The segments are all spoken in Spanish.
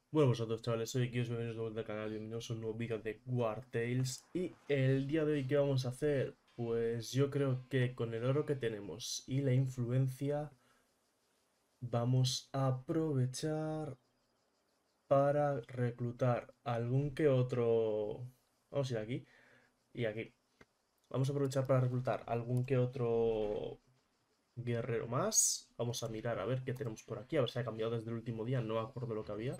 Bueno, vosotros chavales, soy Kios, bienvenidos de vuelta al canal, bienvenidos a un nuevo vídeo de War Tales. Y el día de hoy, ¿qué vamos a hacer? Pues yo creo que con el oro que tenemos y la influencia, vamos a aprovechar para reclutar algún que otro... Vamos a ir aquí y aquí. Vamos a aprovechar para reclutar algún que otro guerrero más. Vamos a mirar a ver qué tenemos por aquí, a ver si ha cambiado desde el último día, no me acuerdo lo que había.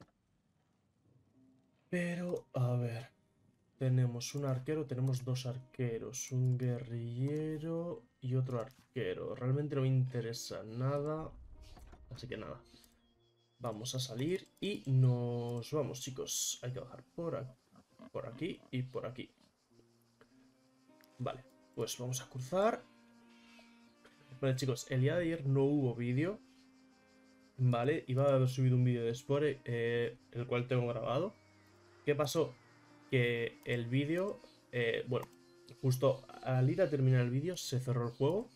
Pero, a ver... Tenemos un arquero, tenemos dos arqueros, un guerrillero y otro arquero. Realmente no me interesa nada, así que nada. Vamos a salir y nos vamos, chicos. Hay que bajar por aquí y por aquí. Vale, pues vamos a cruzar. Vale, chicos, el día de ayer no hubo vídeo. Vale, iba a haber subido un vídeo de Spore, el cual tengo grabado. ¿Qué pasó? Que el vídeo, bueno, justo al ir a terminar el vídeo se cerró el juego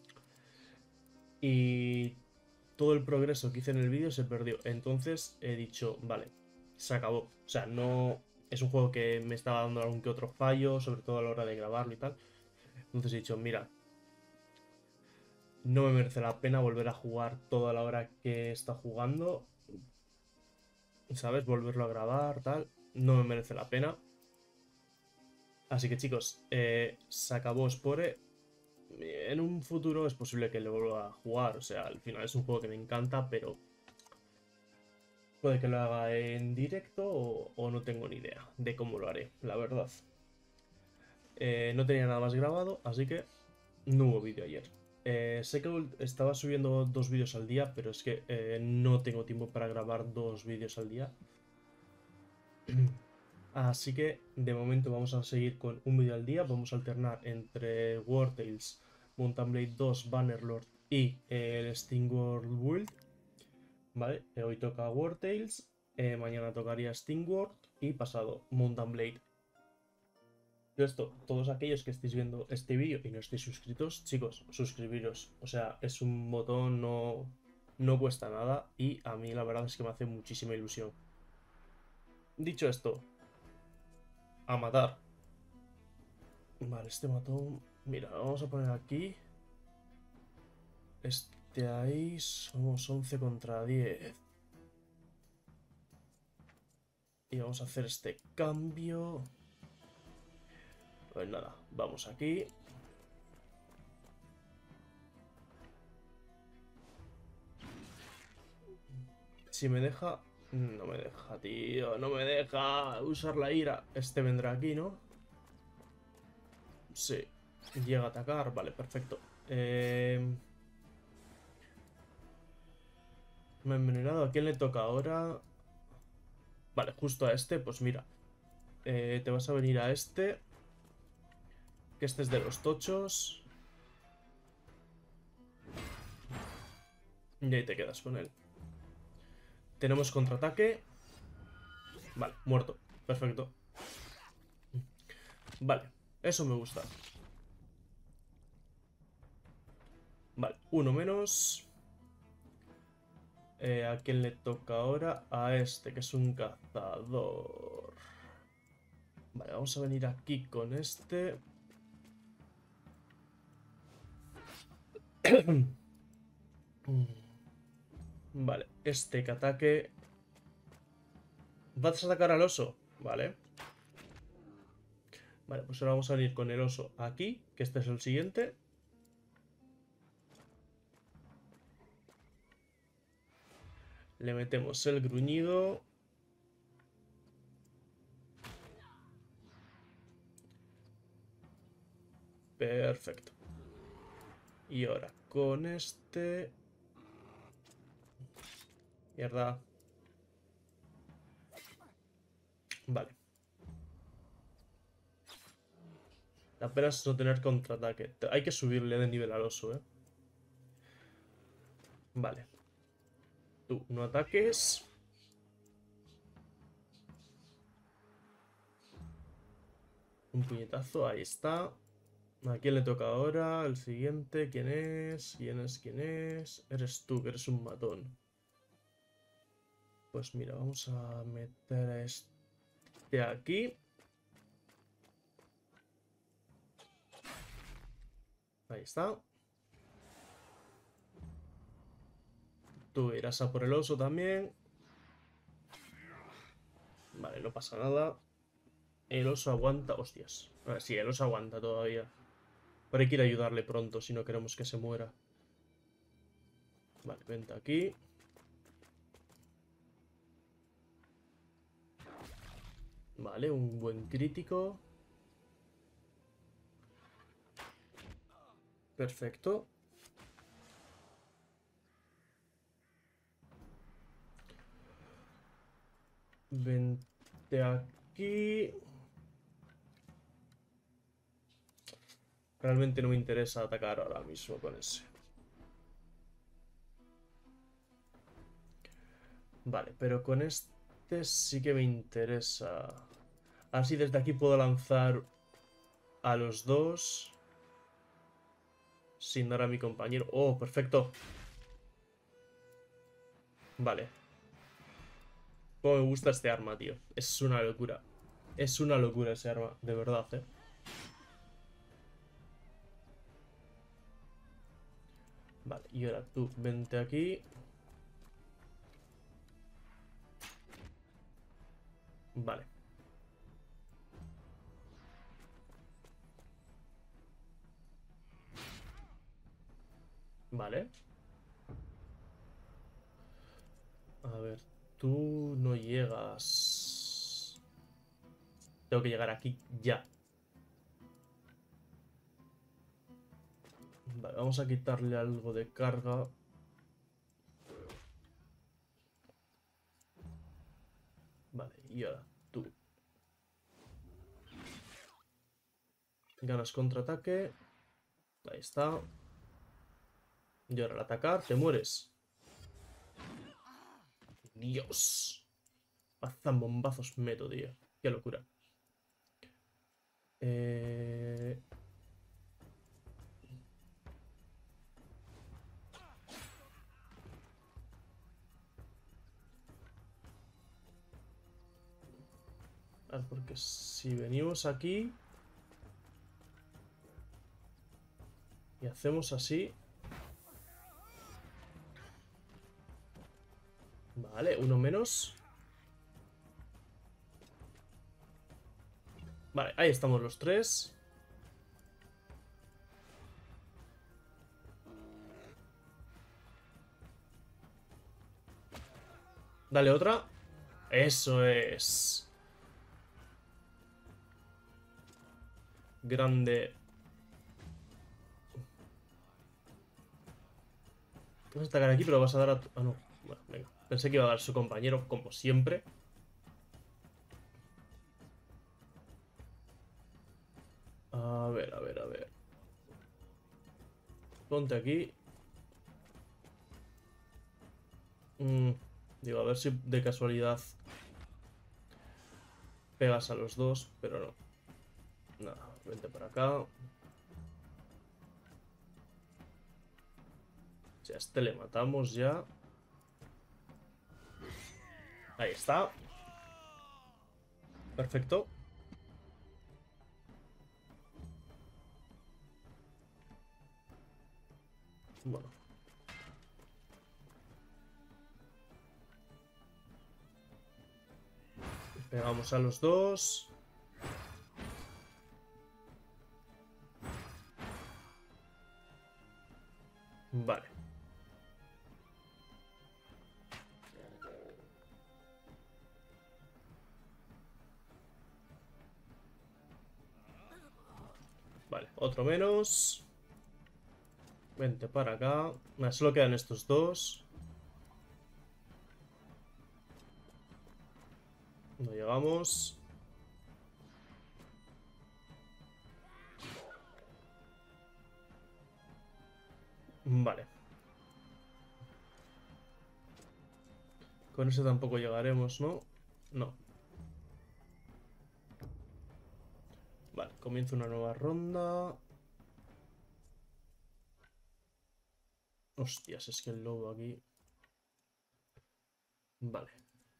y todo el progreso que hice en el vídeo se perdió. Entonces he dicho, vale, se acabó. O sea, no es un juego que me estaba dando algún que otro fallo, sobre todo a la hora de grabarlo y tal. Entonces he dicho, mira, no me merece la pena volver a jugar toda la hora que está jugando, ¿sabes? Volverlo a grabar, tal. No me merece la pena. Así que chicos, se acabó Spore. En un futuro es posible que lo vuelva a jugar. O sea, al final es un juego que me encanta, pero puede que lo haga en directo o no tengo ni idea de cómo lo haré, la verdad. No tenía nada más grabado, así que no hubo vídeo ayer. Sé que estaba subiendo dos vídeos al día, pero es que no tengo tiempo para grabar dos vídeos al día. Así que de momento vamos a seguir con un vídeo al día. Vamos a alternar entre War Tales, Mountain Blade 2, Bannerlord y el SteamWorld Build. ¿Vale? Hoy toca War Tales, mañana tocaría SteamWorld y pasado Mountain Blade. Esto, todos aquellos que estéis viendo este vídeo y no estéis suscritos, chicos, suscribiros. O sea, es un botón, no cuesta nada y a mí la verdad es que me hace muchísima ilusión. Dicho esto, a matar. Vale, este matón... Mira, vamos a poner aquí. Este ahí somos 11 contra 10. Y vamos a hacer este cambio. Pues nada, vamos aquí. Si me deja... No me deja, tío. No me deja usar la ira. Este vendrá aquí, ¿no? Sí. Llega a atacar. Vale, perfecto. Me he envenenado. ¿A quién le toca ahora? Vale, justo a este. Pues mira. Te vas a venir a este. Que este es de los tochos. Y ahí te quedas con él. Tenemos contraataque. Vale, muerto. Perfecto. Vale, eso me gusta. Vale, uno menos. ¿A quién le toca ahora? A este, que es un cazador. Vale, vamos a venir aquí con este. Vale, este que ataque. ¿Vas a atacar al oso? Vale. Vale, pues ahora vamos a venir con el oso aquí, que este es el siguiente. Le metemos el gruñido. Perfecto. Y ahora con este... Mierda. Vale. La pena es no tener contraataque. Hay que subirle de nivel al oso, ¿eh? Vale. Tú no ataques. Un puñetazo, ahí está. ¿A quién le toca ahora? El siguiente, ¿quién es? ¿Quién es? ¿Quién es? Eres tú, que eres un matón. Pues mira, vamos a meter a este aquí. Ahí está. Tú irás a por el oso también. Vale, no pasa nada. El oso aguanta. Hostias. A ver, sí, el oso aguanta todavía. Pero hay que ir a ayudarle pronto si no queremos que se muera. Vale, vente aquí. Vale, un buen crítico. Perfecto. Vente aquí. Realmente no me interesa atacar ahora mismo con ese. Vale, pero con este sí que me interesa. Así desde aquí puedo lanzar a los dos sin dar a mi compañero. Oh, perfecto. Vale. Cómo me gusta este arma, tío. Es una locura. Es una locura ese arma, de verdad, eh. Vale, y ahora tú vente aquí. Vale. Vale. A ver, tú no llegas. Tengo que llegar aquí ya. Vale, vamos a quitarle algo de carga. Vale, y ahora tú. Ganas contraataque. Ahí está. Y ahora al atacar te mueres. Dios. Bombazos meto, tío. Qué locura. Eh... A ver, porque si venimos aquí y hacemos así... Vale, uno menos. Vale, ahí estamos los tres. Dale otra. Eso es. Grande. Vas a atacar aquí, pero vas a dar a... Ah, no. Bueno, venga. Pensé que iba a dar a su compañero, como siempre. A ver, a ver, a ver. Ponte aquí. Digo, a ver si de casualidad pegas a los dos, pero no. Nada, vente para acá. Si a este le matamos ya. Ahí está. Perfecto. Bueno. Pegamos a los dos. Vale. Vale, otro menos. Vente para acá. Solo quedan estos dos. No llegamos. Vale. Con eso tampoco llegaremos, ¿no? No. Vale, comienza una nueva ronda. Hostias, es que el lobo aquí... Vale.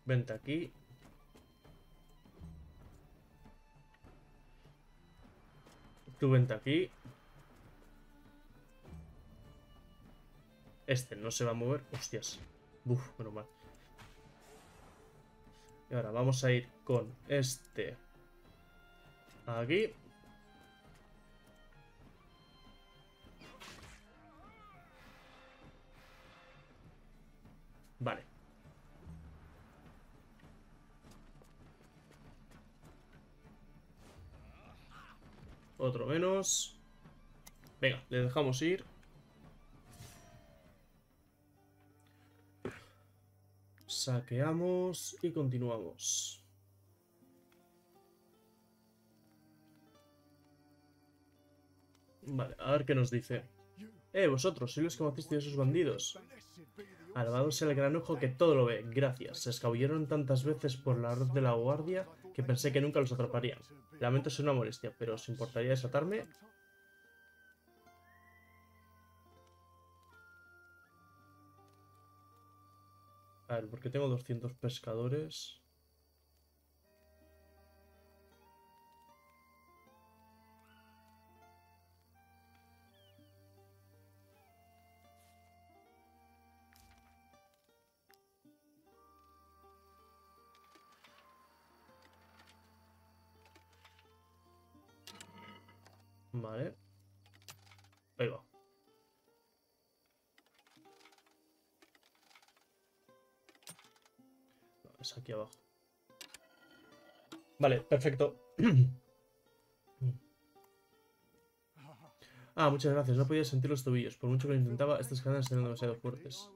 Vente aquí. Tú vente aquí. Este no se va a mover. Hostias. Uf, menos mal. Y ahora vamos a ir con este aquí. Vale. Otro menos. Venga, le dejamos ir. Saqueamos y continuamos. Vale, a ver qué nos dice. Vosotros, sois los que matasteis a esos bandidos. Alabado sea el gran ojo que todo lo ve. Gracias. Se escabulleron tantas veces por la red de la guardia que pensé que nunca los atraparían. Lamento ser una molestia, pero ¿os importaría desatarme? A ver, porque tengo 200 pescadores. Vale. Ahí va. No, es aquí abajo. Vale, perfecto. Ah, muchas gracias. No podía sentir los tobillos. Por mucho que lo intentaba, estas cadenas eran demasiado fuertes.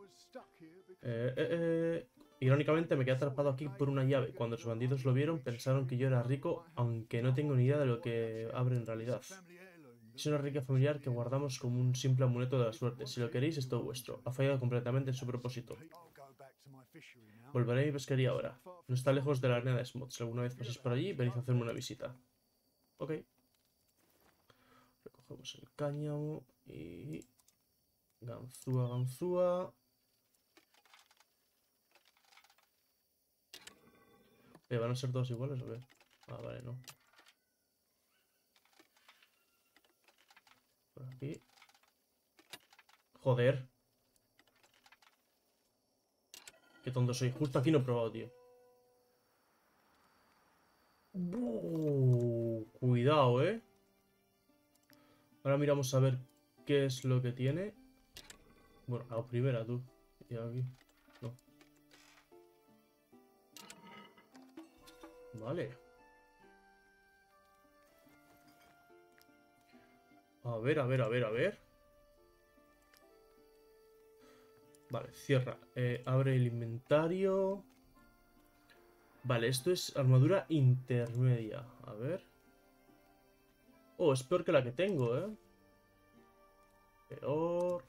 Irónicamente me quedé atrapado aquí por una llave. Cuando los bandidos lo vieron, pensaron que yo era rico, aunque no tengo ni idea de lo que abre en realidad. Es una reliquia familiar que guardamos como un simple amuleto de la suerte. Si lo queréis, es todo vuestro. Ha fallado completamente en su propósito. Volveré a mi pesquería ahora. No está lejos de la arena de Smoth. Si alguna vez pasáis por allí, venid a hacerme una visita. Ok. Recogemos el cáñamo y... Ganzúa, ganzúa. ¿Van a ser todos iguales o qué? Ah, vale, no. Por aquí. Joder. Qué tonto soy. Justo aquí no he probado, tío. Cuidado, ¿eh? Ahora miramos a ver qué es lo que tiene. Bueno, a la primera, tú. Y aquí. No. Vale. A ver, a ver, a ver, a ver. Vale, cierra. Abre el inventario. Vale, esto es armadura intermedia. A ver. Oh, es peor que la que tengo, ¿eh? Peor.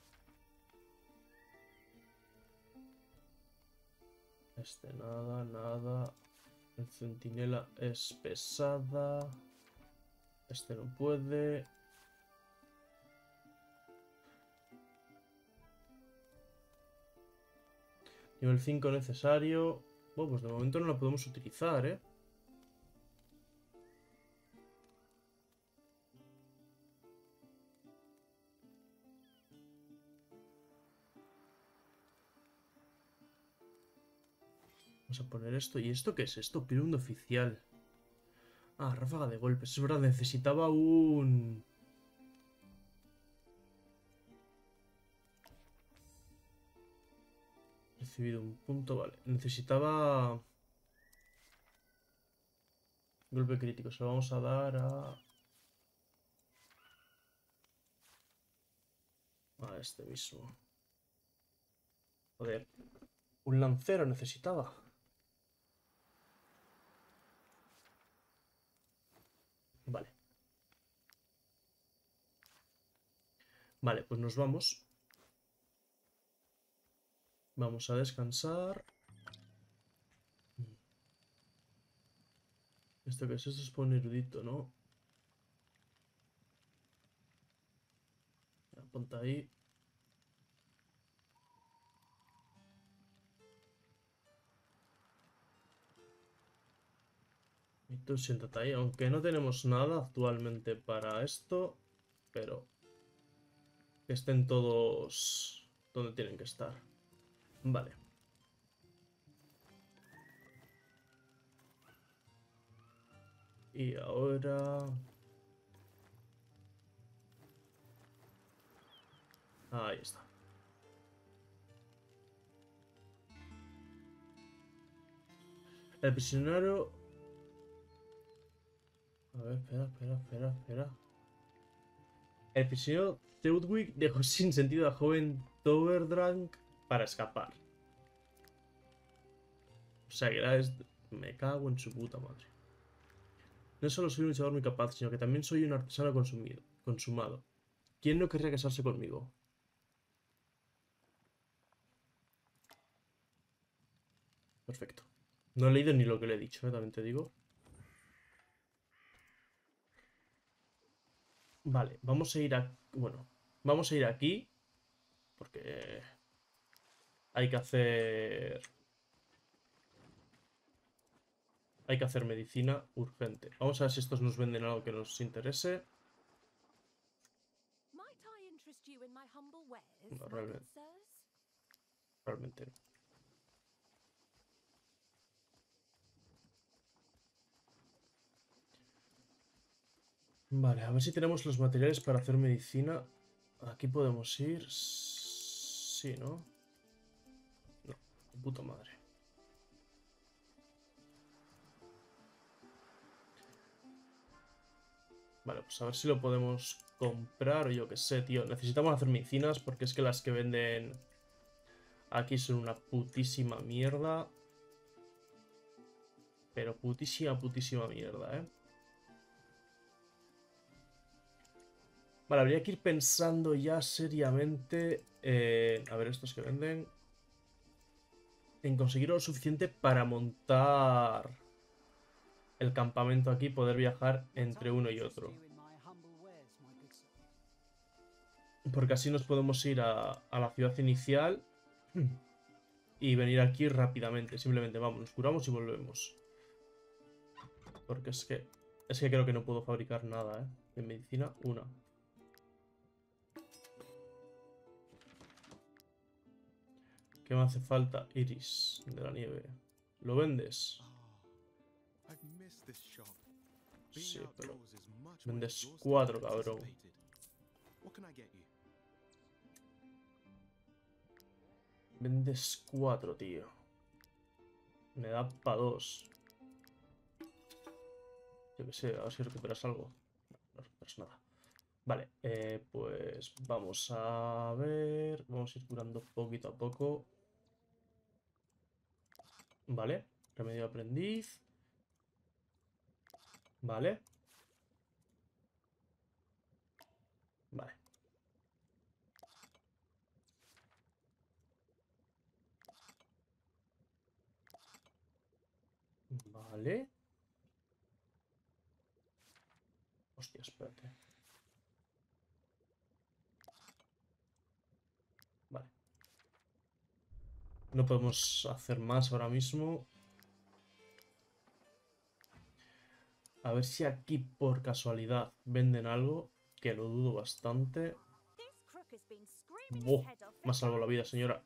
Este nada, nada. El centinela es pesada. Este no puede. Nivel 5 necesario. Bueno, pues de momento no la podemos utilizar, ¿eh? Vamos a poner esto. ¿Y esto qué es esto? Pirundo oficial. Ah, ráfaga de golpes. Es verdad, necesitaba un... Recibido un punto, vale. Necesitaba... Golpe crítico. Se lo vamos a dar a... A este mismo. Joder. Un lancero necesitaba. Vale. Vale, pues nos vamos. Vamos a descansar. ¿Esto qué es? Esto es por un erudito, ¿no? Ponte ahí. Tú siéntate ahí, aunque no tenemos nada actualmente para esto, pero que estén todos donde tienen que estar. Vale. Y ahora... Ahí está. El prisionero... A ver, espera. El prisionero Teudwig dejó sin sentido a joven Towerdrank para escapar. O sea, que me cago en su puta madre. No solo soy un luchador muy capaz, sino que también soy un artesano consumado. ¿Quién no querría casarse conmigo? Perfecto. No he leído ni lo que le he dicho, también te digo. Vale, vamos a ir a... Bueno, vamos a ir aquí. Porque hay que hacer... Hay que hacer medicina urgente. Vamos a ver si estos nos venden algo que nos interese. No, realmente no. Vale, a ver si tenemos los materiales para hacer medicina. Aquí podemos ir. Sí, ¿no? No, puta madre. Vale, pues a ver si lo podemos comprar o yo qué sé, tío. Necesitamos hacer medicinas porque es que las que venden aquí son una putísima mierda. Pero putísima mierda, ¿eh? Vale, habría que ir pensando ya seriamente... a ver, estos que venden... En conseguir lo suficiente para montar el campamento aquí y poder viajar entre uno y otro. Porque así nos podemos ir a la ciudad inicial y venir aquí rápidamente. Simplemente vamos, nos curamos y volvemos. Porque es que creo que no puedo fabricar nada, ¿eh? En medicina, una. ¿Qué me hace falta? Iris de la nieve. ¿Lo vendes? Sí, pero vendes 4, cabrón. Vendes 4, tío. Me da para 2. Yo qué sé, a ver si recuperas algo. No recuperas nada. Vale, pues vamos a ver. Vamos a ir curando poquito a poco. Vale, remedio aprendiz. Vale. Vale. Vale. Hostia, espérate. Vale. No podemos hacer más ahora mismo. A ver si aquí por casualidad venden algo, que lo dudo bastante. ¡Buah! Me ha salvado la vida, señora.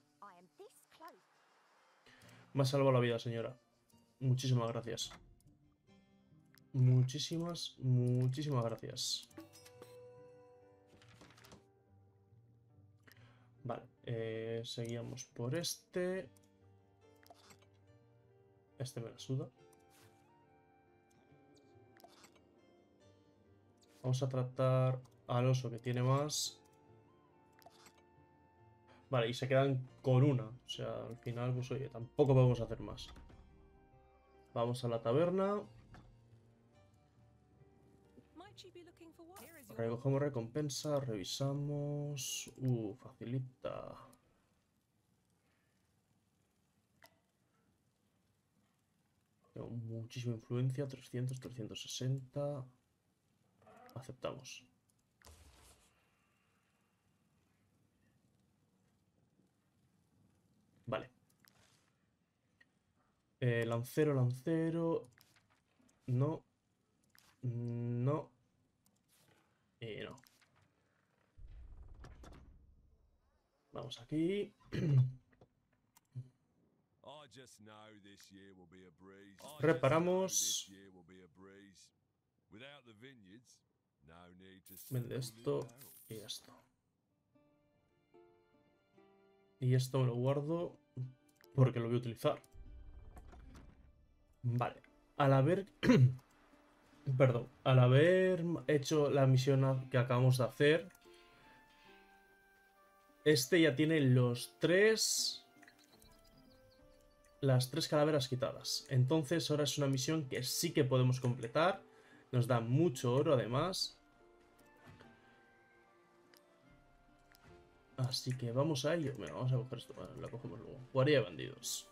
Me ha salvado la vida, señora. Muchísimas gracias. Muchísimas gracias. Vale, seguíamos por este. Este me la suda. Vamos a tratar al oso que tiene más. Vale, y se quedan con una. O sea, al final, pues oye, tampoco podemos hacer más. Vamos a la taberna. Recogemos recompensa, revisamos. Facilita. Tengo muchísima influencia. 300, 360. Aceptamos. Vale. Lancero. No. No. Y no. Vamos aquí. Reparamos. Vende esto y esto. Y esto me lo guardo porque lo voy a utilizar. Vale. Al haber... Perdón. Al haber hecho la misión que acabamos de hacer, este ya tiene los tres... Las tres calaveras quitadas. Entonces ahora es una misión que sí que podemos completar. Nos da mucho oro además. Así que vamos a ello. Venga, vamos a coger esto. Vale, lo cogemos luego. Guardia de bandidos.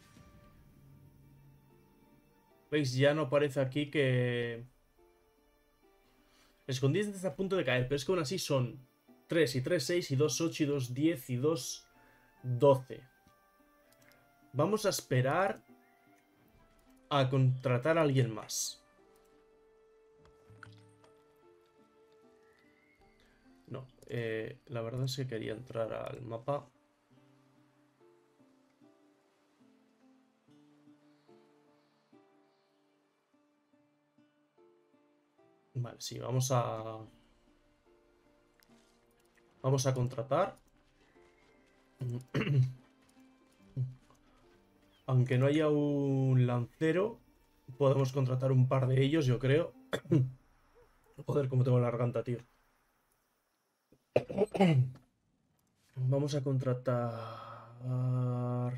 ¿Veis? Ya no aparece aquí que... Escondidas está a punto de caer, pero es que aún así son 3 y 3, 6 y 2, 8 y 2, 10 y 2, 12. Vamos a esperar a contratar a alguien más. No, la verdad es que quería entrar al mapa. Vale, sí, vamos a... Vamos a contratar. Aunque no haya un lancero, podemos contratar un par de ellos, yo creo. Joder, cómo tengo la garganta, tío. Vamos a contratar...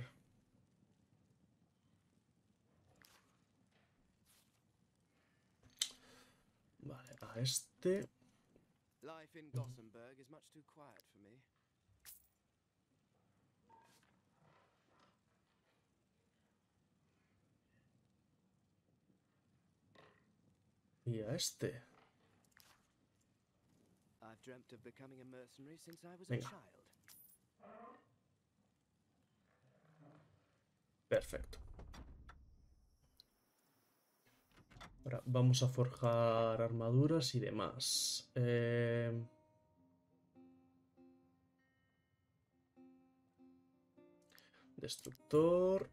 Vale, a este... Life in Gothenburg is much too quiet for me. Y a este... I've dreamt of becoming a mercenary since I was a Venga. child. Perfecto. Ahora vamos a forjar armaduras y demás. Destructor.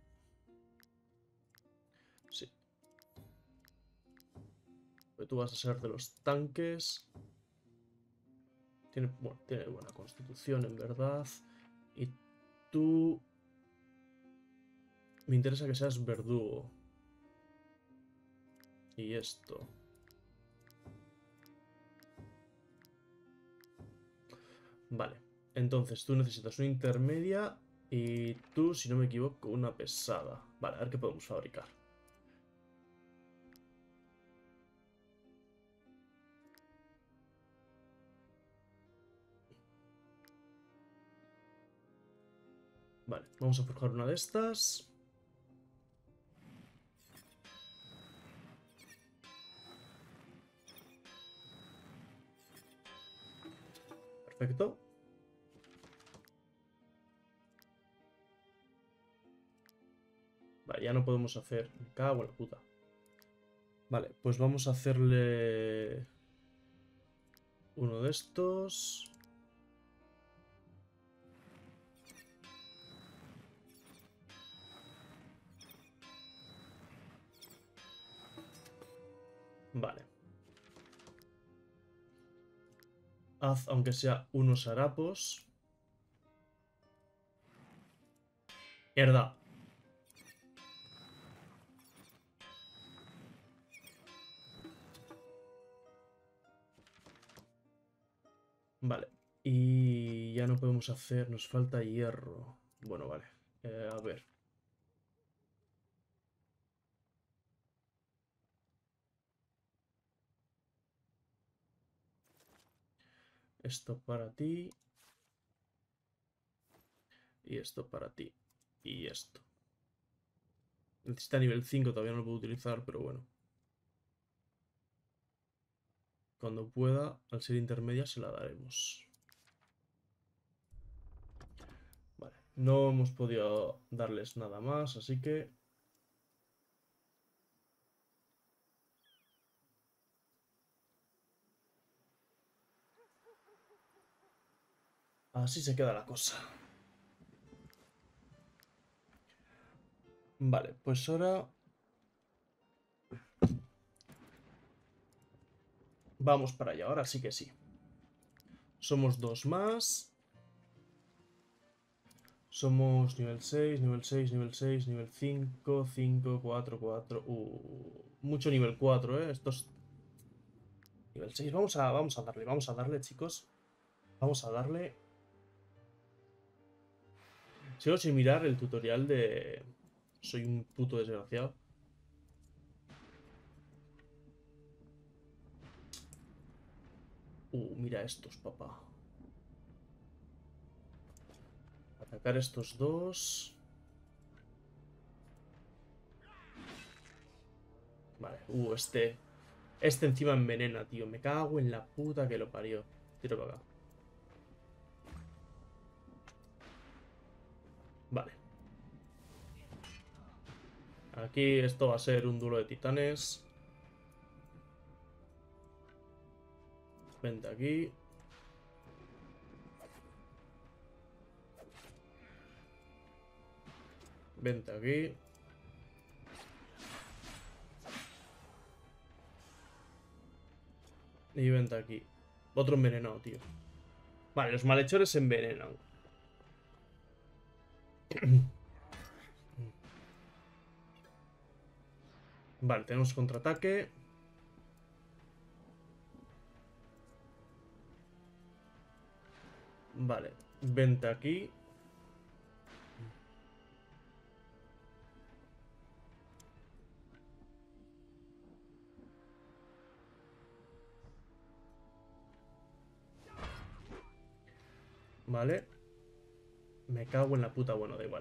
Sí. Pues tú vas a ser de los tanques. Tiene buena constitución, en verdad. Y tú... Me interesa que seas verdugo. Y esto. Vale. Entonces tú necesitas una intermedia. Y tú, si no me equivoco, una pesada. Vale, a ver qué podemos fabricar. Vale, vamos a forjar una de estas. Perfecto. Vale, ya no podemos hacer... Me cago en la puta. Vale, pues vamos a hacerle... Uno de estos. Vale. Haz, aunque sea unos harapos. Mierda. Vale. Y ya no podemos hacer... Nos falta hierro. Bueno, vale. A ver. Esto para ti. Y esto para ti. Y esto. Necesita nivel 5, todavía no lo puedo utilizar, pero bueno. Cuando pueda, al ser intermedia, se la daremos. Vale. No hemos podido darles nada más, así que... Así se queda la cosa. Vale, pues ahora vamos para allá. Ahora sí que sí. Somos dos más. Somos nivel 6, nivel 6, nivel 6, nivel 5, 5, 4, 4. Mucho nivel 4, ¿eh? Esto es nivel 6. Vamos a darle, chicos. Vamos a darle. Sigo sin mirar el tutorial de... Soy un puto desgraciado. Mira estos, papá. Atacar estos dos. Vale, este encima envenena, tío. Me cago en la puta que lo parió. Tiro para acá. Vale. Aquí esto va a ser un duelo de titanes. Vente aquí. Vente aquí. Y vente aquí. Otro envenenado, tío. Vale, los malhechores se envenenan. Vale, tenemos contraataque. Vale, vente aquí. Vale. Me cago en la puta, bueno, da igual.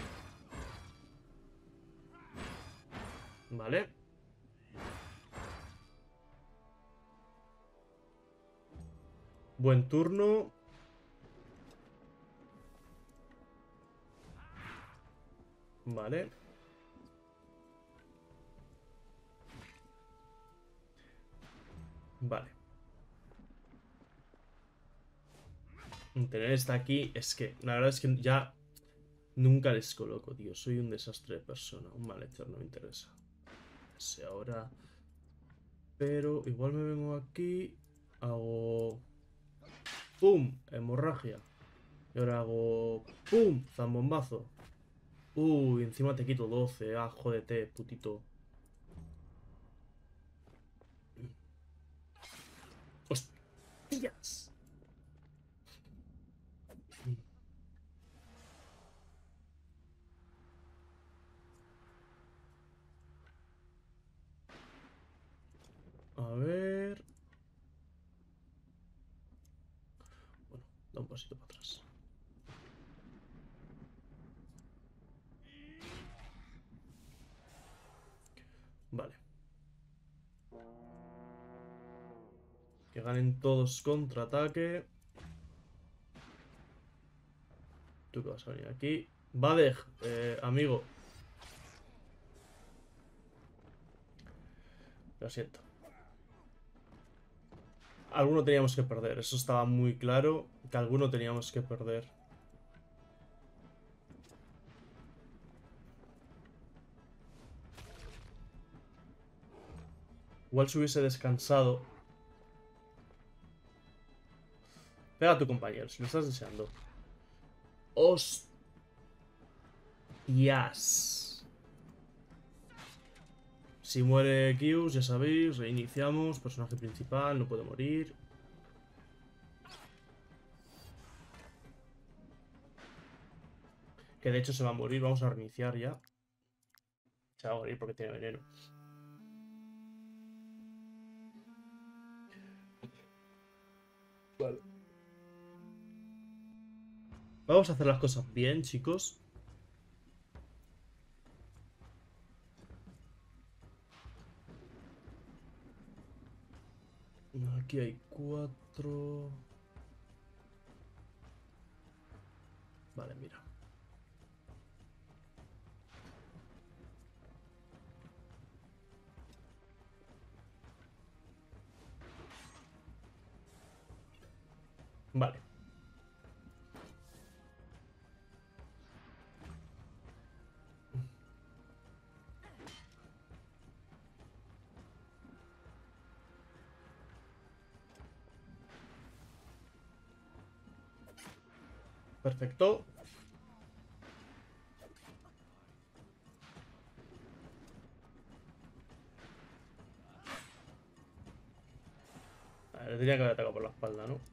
Vale. Buen turno. Vale. Vale. Tener esta aquí es que, la verdad es que ya nunca les coloco, tío. Soy un desastre de persona. Un malhechor no me interesa. Sí, ahora... Pero igual me vengo aquí. Hago... ¡Pum! Hemorragia. Y ahora hago... ¡Pum! Zambombazo. Uy, encima te quito 12. Ah, jódete, putito. ¡Hostias! A ver... Bueno, da un pasito para atrás. Vale. Que ganen todos contraataque. Tú que vas a venir aquí. Badeg, amigo. Lo siento. Alguno teníamos que perder. Eso estaba muy claro. Que alguno teníamos que perder. Igual si hubiese descansado. Pega a tu compañero, si lo estás deseando. ¡Hostias! Si muere Kius, ya sabéis, reiniciamos. Personaje principal, no puede morir. Que de hecho se va a morir, vamos a reiniciar ya. Se va a morir porque tiene veneno. Vale. Vamos a hacer las cosas bien, chicos. Aquí hay 4. Vale, mira. Vale. Perfecto. Vale, le tenía que haber atacado por la espalda, ¿no?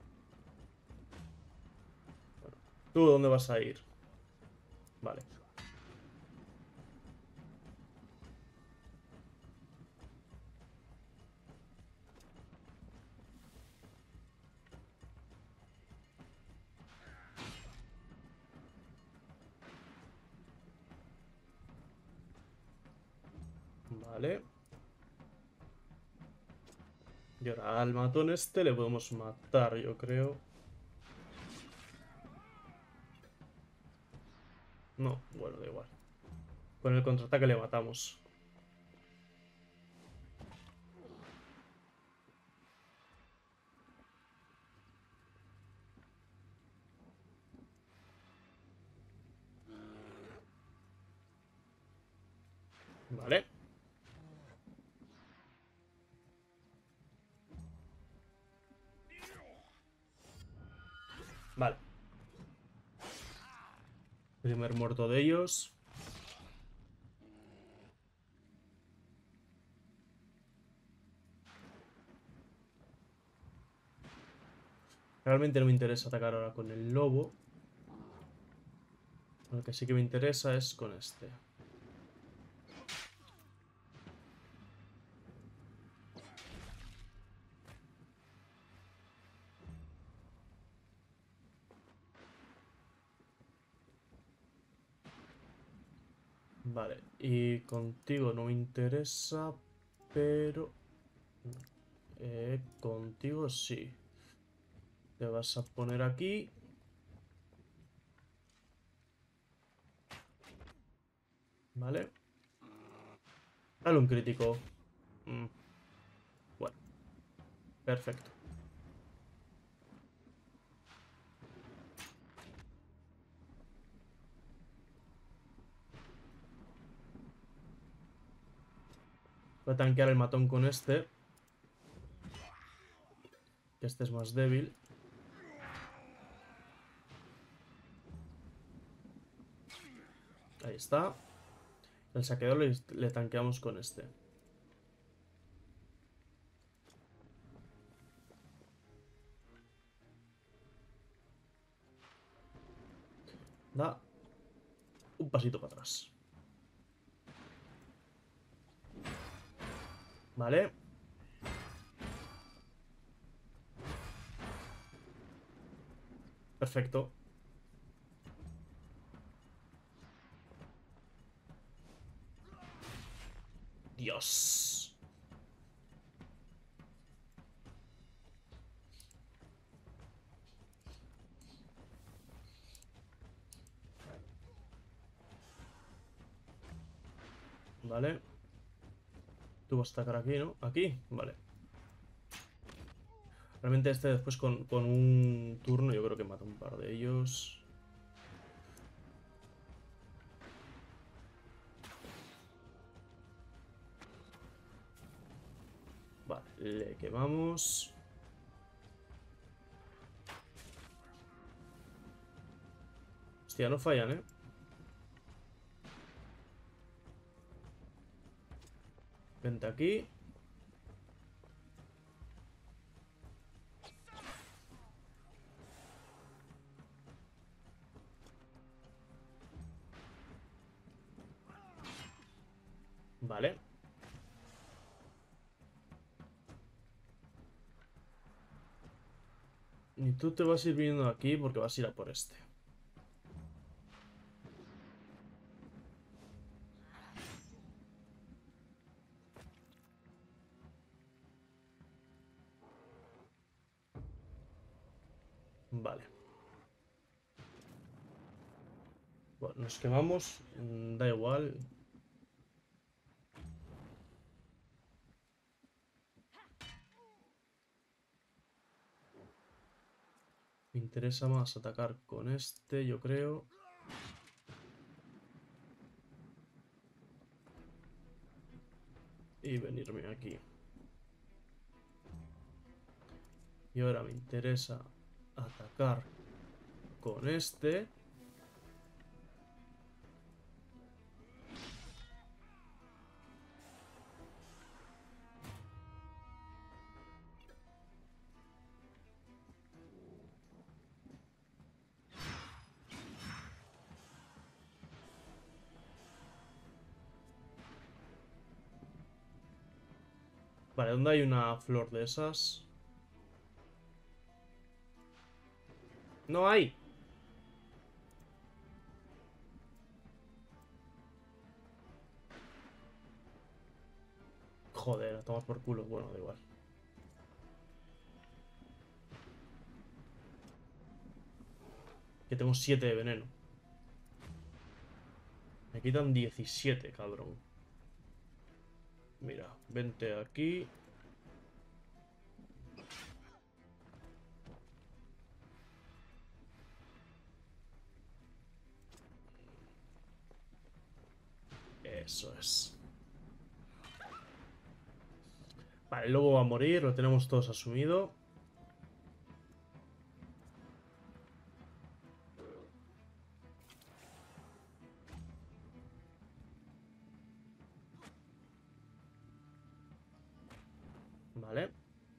Bueno, ¿tú dónde vas a ir? Vale. Vale. Y ahora al matón este le podemos matar, yo creo. No, bueno, da igual. Con el contraataque le matamos. Vale. Vale. Primer muerto de ellos. Realmente no me interesa atacar ahora con el lobo. Lo que sí que me interesa es con este. Vale, y contigo no me interesa, pero... contigo sí. Te vas a poner aquí. Vale. Dale un crítico. Bueno, perfecto. Voy a tanquear el matón con este. Que este es más débil. Ahí está. El saqueador le tanqueamos con este. Da un pasito para atrás. Vale. Perfecto. Dios. Vale. Tú vas a atacar aquí, ¿no? Aquí. Vale. Realmente este después con un turno yo creo que mata un par de ellos. Vale, le quemamos. Hostia, no fallan, ¿eh? Vente aquí. Vale. Y tú te vas a ir viniendo aquí porque vas a ir a por este. Vale. Bueno, nos quemamos. Da igual. Me interesa más atacar con este, yo creo. Y venirme aquí. Y ahora me interesa atacar con este. Vale, ¿dónde hay una flor de esas? No hay. Joder, a tomar por culo. Bueno, da igual. Que tengo 7 de veneno. Me quitan 17, cabrón. Mira, vente aquí. Eso es. Vale, el lobo va a morir, lo tenemos todos asumido. Vale.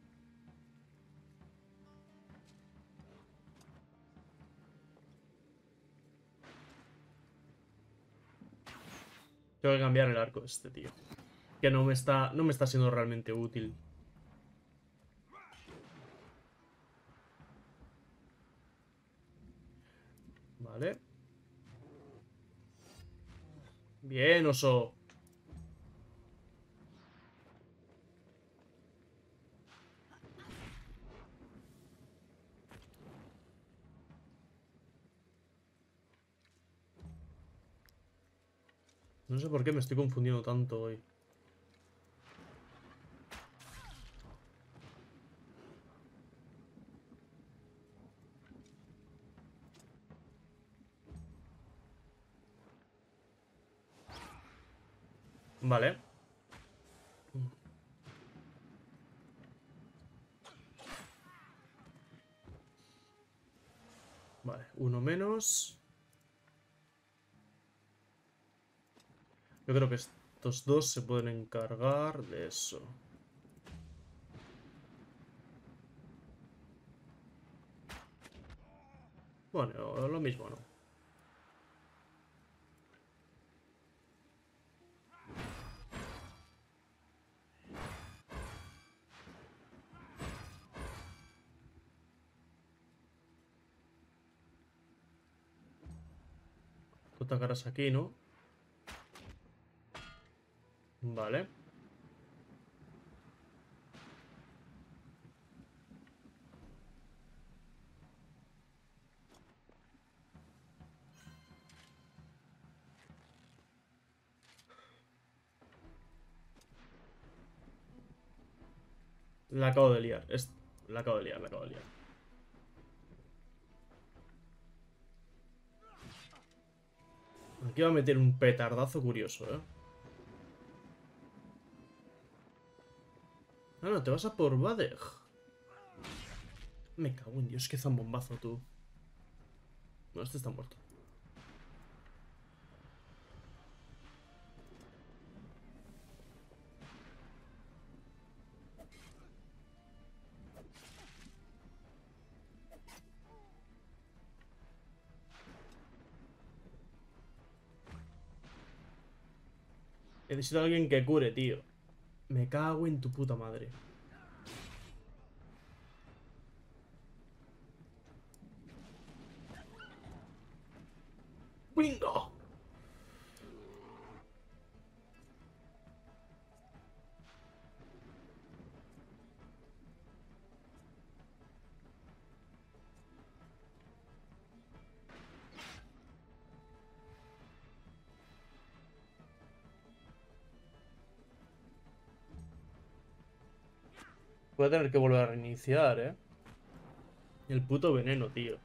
Tengo que cambiar el arco de este tío. Que no me está siendo realmente útil. Vale. Bien, oso. No sé por qué me estoy confundiendo tanto hoy. Vale. Vale, uno menos. Yo creo que estos dos se pueden encargar de eso. Bueno, lo mismo, ¿no? Tú atacarás aquí, ¿no? Vale. La acabo de liar. La acabo de liar, la acabo de liar. Aquí va a meter un petardazo curioso, ¿eh? Ah, no, te vas a por Badeg. Me cago en Dios, qué zambombazo tú. No, este está muerto. Necesito a alguien que cure, tío. Me cago en tu puta madre. ¡Bingo! Voy a tener que volver a reiniciar, ¿eh? El puto veneno, tío.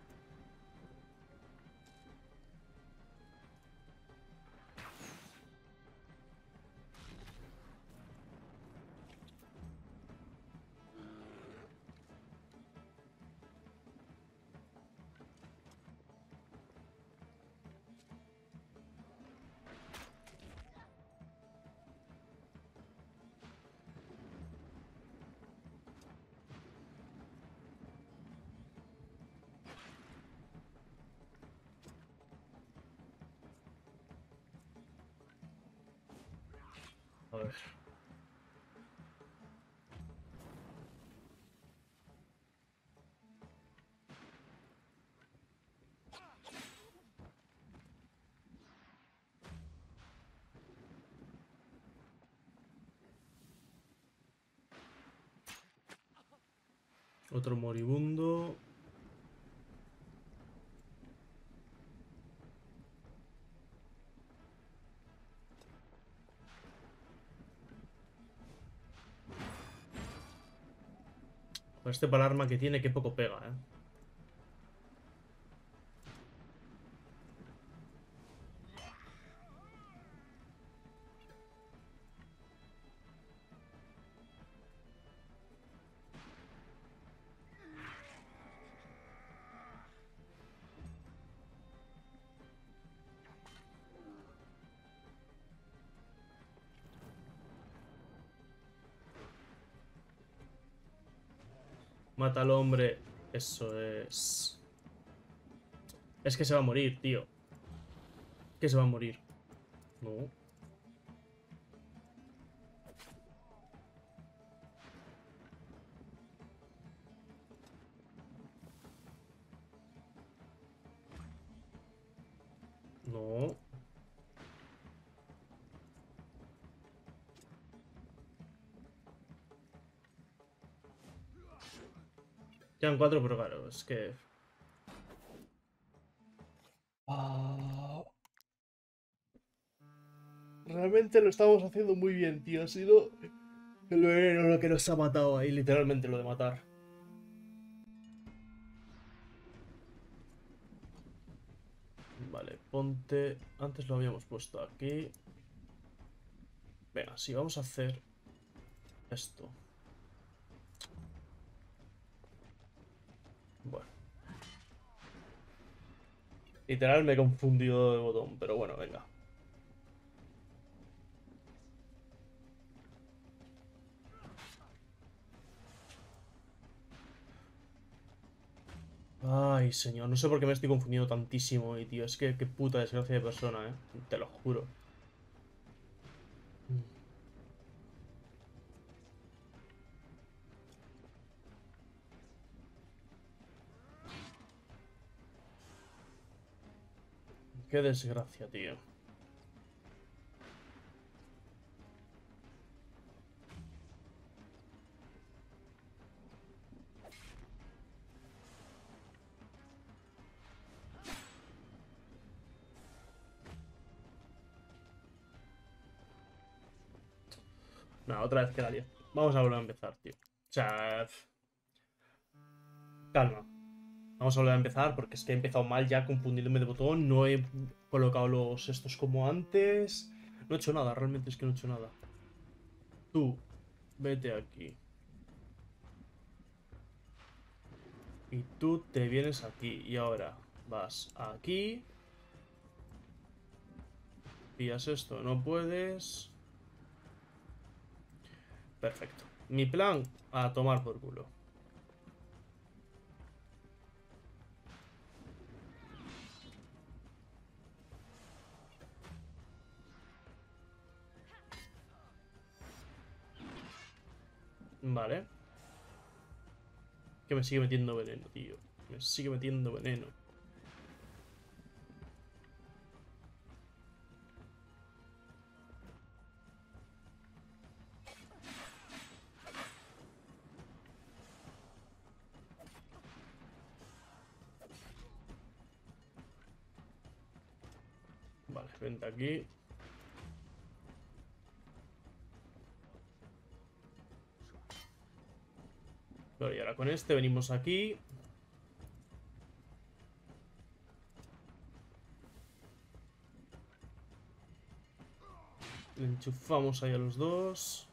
A ver. Otro moribundo. Este para el arma que tiene, que poco pega, ¿eh? Mata al hombre. Eso es. Es que se va a morir, tío. Que se va a morir. No. No. Quedan 4, pero claro, es que... Realmente lo estamos haciendo muy bien, tío. Ha sido el veneno lo que nos ha matado ahí, literalmente lo de matar. Vale, ponte... Antes lo habíamos puesto aquí. Venga, sí, vamos a hacer esto. Bueno. Literal me he confundido de botón, pero bueno, venga. Ay, señor, no sé por qué me estoy confundiendo tantísimo hoy, tío. Es que qué puta desgracia de persona, Te lo juro. Qué desgracia, tío. No, otra vez que la lío. Vamos a volver a empezar, tío. O sea, calma. Vamos a volver a empezar porque es que he empezado mal ya confundiéndome de botón. No he colocado los estos como antes. No he hecho nada, realmente es que no he hecho nada. Tú, vete aquí. Y tú te vienes aquí. Y ahora vas aquí. Pillas esto, no puedes. Perfecto. Mi plan, a tomar por culo. Vale. Que me sigue metiendo veneno, tío. Me sigue metiendo veneno. Vale, vente aquí. Vale, y ahora con este venimos aquí. Le enchufamos ahí a los dos.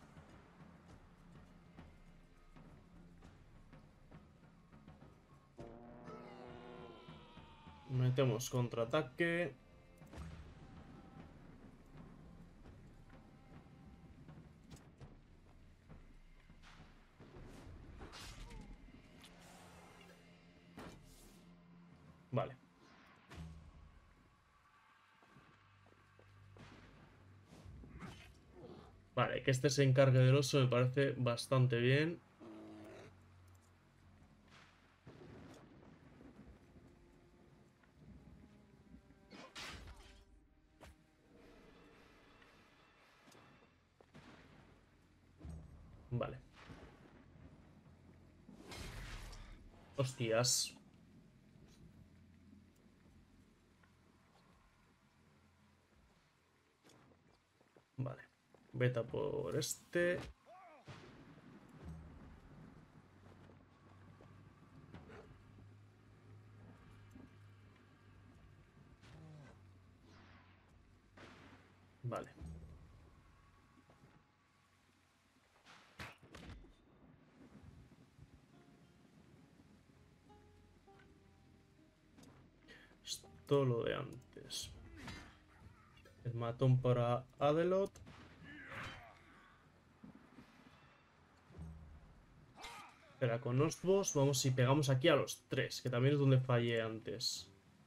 Metemos contraataque. Vale. Vale, que este se encargue del oso me parece bastante bien. Vale. Hostias. Vale. Vete por este. Vale. Esto lo de antes. El matón para Adelot. Espera, con Ostboss vamos y pegamos aquí a los 3, que también es donde fallé antes.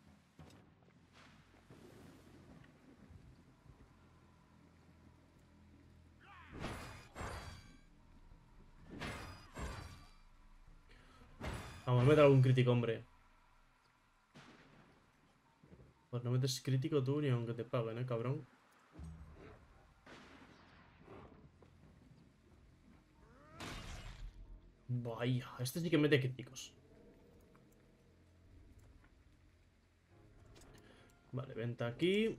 Vamos a meter algún crítico, hombre. Pues no metes crítico tú ni aunque te paguen, cabrón. Vaya, este sí que mete críticos. Vale, vente aquí.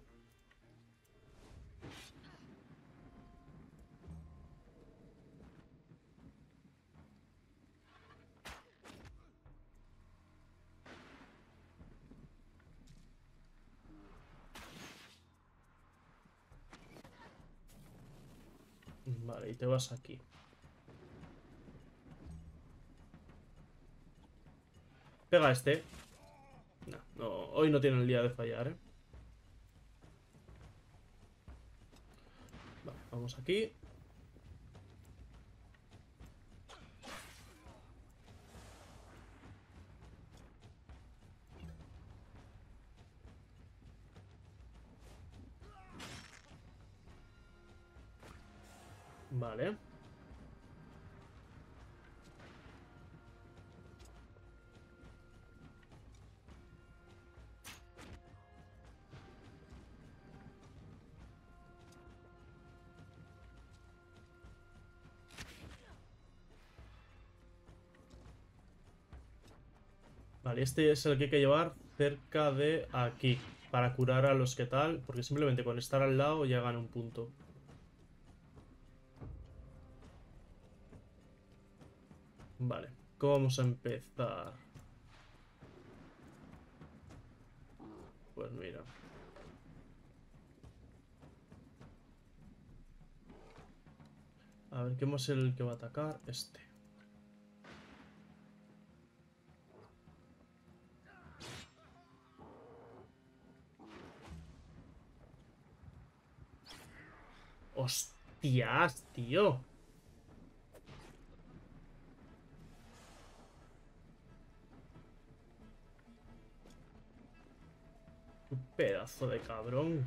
Vale, y te vas aquí. Pega a este. No, no, hoy no tiene el día de fallar, ¿eh? Vale, vamos aquí. Vale. Vale, este es el que hay que llevar cerca de aquí. Para curar a los que tal. Porque simplemente con estar al lado ya gana un punto. Vale, ¿cómo vamos a empezar? Pues mira. A ver, ¿qué más es el que va a atacar? Este. ¡Hostias, tío! ¡Qué pedazo de cabrón!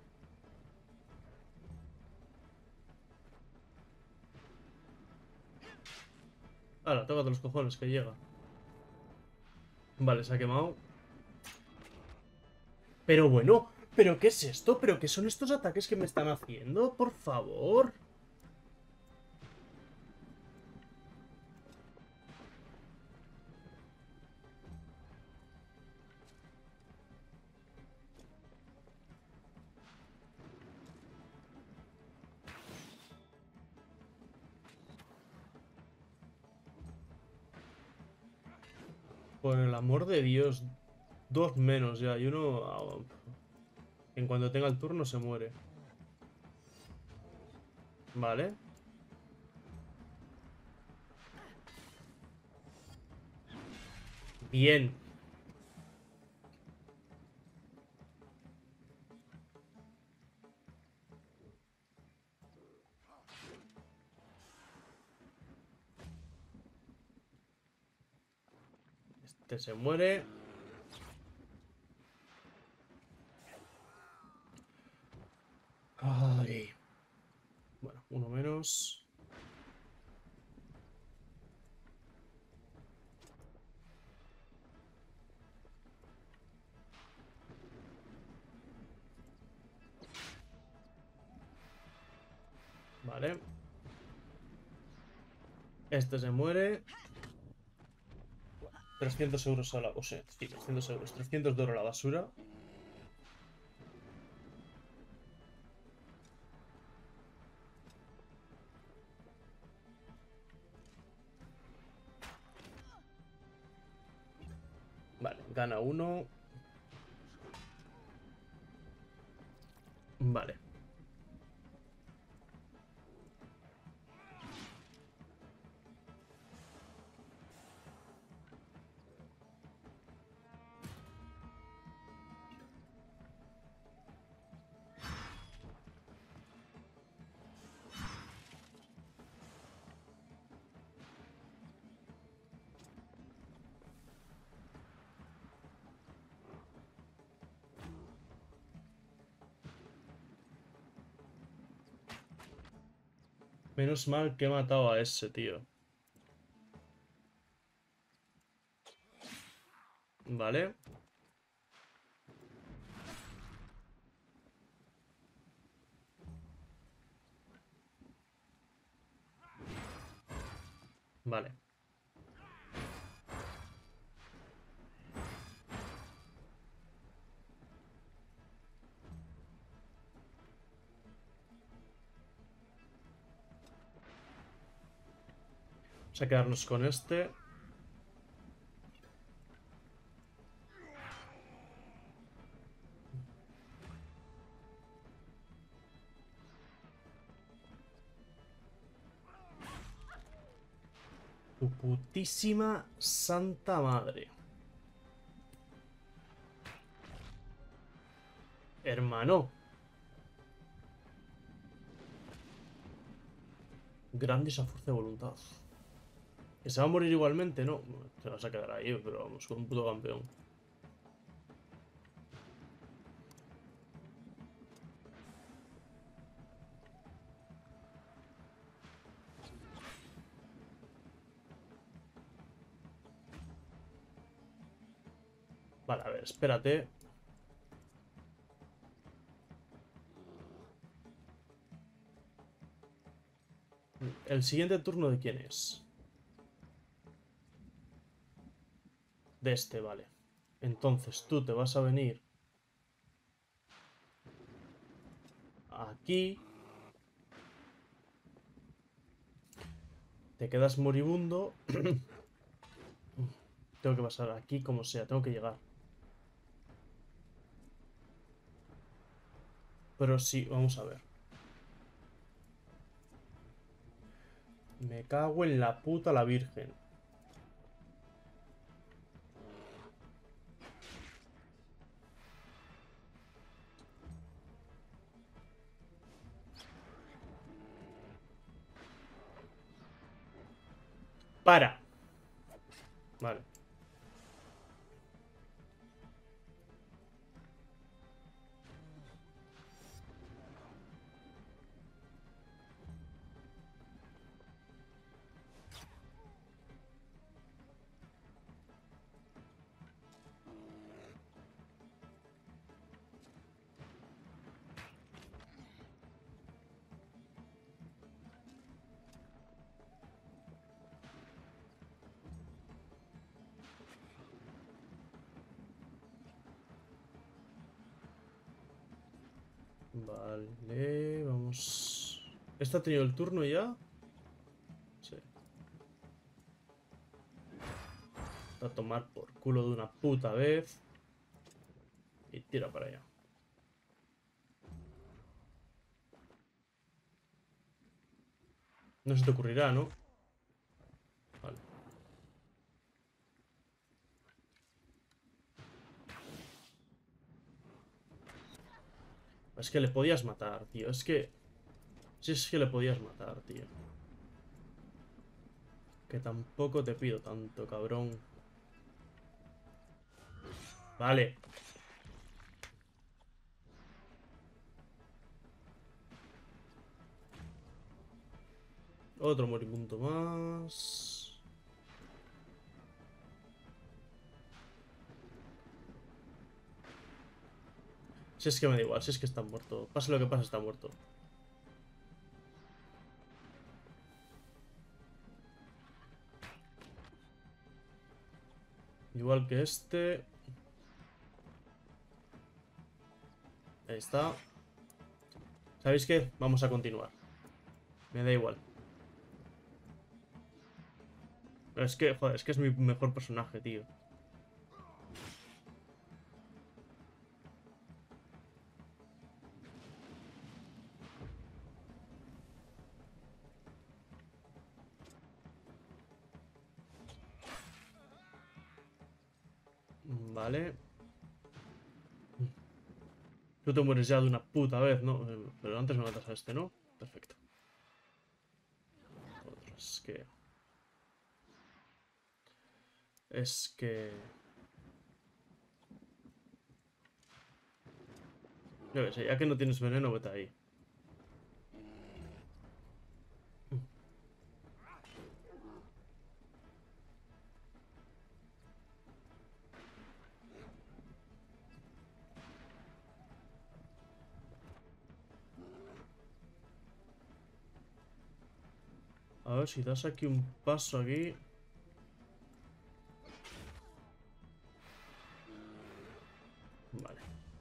Ahora, tócate los cojones, que llega. Vale, se ha quemado. Pero bueno, ¿pero qué es esto? ¿Pero qué son estos ataques que me están haciendo? Por favor. Por el amor de Dios. Dos menos ya. Y uno... en cuanto tenga el turno se muere. Vale. Bien. Este se muere. Ay. Bueno, uno menos. menos. Vale. Este se muere. 300 euros a la... O sea, sí, 300 euros. 300 de oro a la basura. Vale, gana uno. Vale. Menos mal que he matado a ese, tío. Vale. Vale. Vamos a quedarnos con este. Tu putísima santa madre. Hermano. Gran esa fuerza de voluntad. ¿Que se va a morir igualmente? No. Te vas a quedar ahí, pero vamos, con un puto campeón. Vale, a ver, espérate. ¿El siguiente turno de quién es? De este, vale. Entonces tú te vas a venir aquí. Te quedas moribundo. Tengo que pasar aquí como sea, tengo que llegar. Pero sí, vamos a ver. Me cago en la puta la virgen. ¡Para! Vale. Vale, vamos. ¿Este ha tenido el turno ya? Sí. A tomar por culo de una puta vez. Y tira para allá. No se te ocurrirá, ¿no? Vale. Es que le podías matar, tío. Es que... Sí, es que le podías matar, tío. Que tampoco te pido tanto, cabrón. Vale. Otro moribundo más. Si es que me da igual, si es que está muerto. Pase lo que pase, está muerto. Igual que este. Ahí está. ¿Sabéis qué? Vamos a continuar. Me da igual. Pero es que, joder, es que es mi mejor personaje, tío. Vale. Tú te mueres ya de una puta vez, ¿no? Pero antes me matas a este, ¿no? Perfecto. Otro, es que... Es que... Yo qué sé, ya que no tienes veneno, vete ahí. A ver si das aquí un paso aquí. Vale.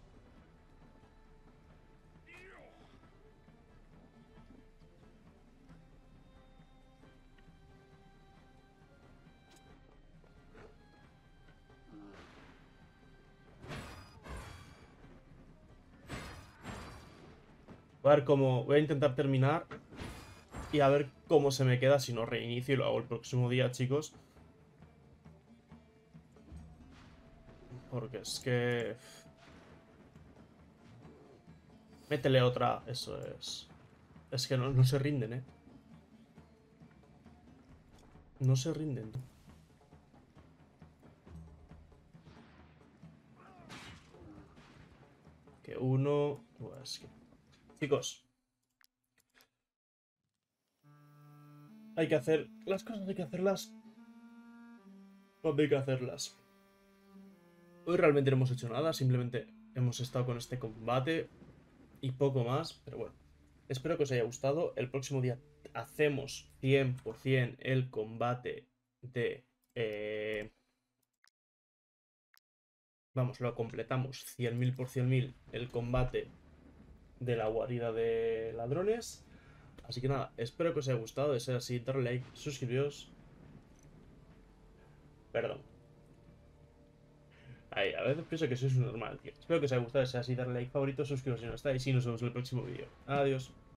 A ver cómo... Voy a intentar terminar. Y a ver cómo se me queda si no reinicio y lo hago el próximo día, chicos. Porque es que... Métele otra, eso es. Es que no se rinden, ¿eh? No se rinden. Que uno... Pues que... Chicos. Hay que hacer... Las cosas hay que hacerlas cuando hay que hacerlas. Hoy realmente no hemos hecho nada, simplemente hemos estado con este combate y poco más, pero bueno. Espero que os haya gustado. El próximo día hacemos 100% el combate de... Vamos, lo completamos 100.000 por 100.000 el combate de la guarida de ladrones. Así que nada, espero que os haya gustado. De ser así, darle like, suscribiros. Perdón. Ahí, a veces pienso que sois un normal, tío. Espero que os haya gustado. De ser así, darle like, favorito, suscribiros si no estáis. Y nos vemos en el próximo vídeo. Adiós.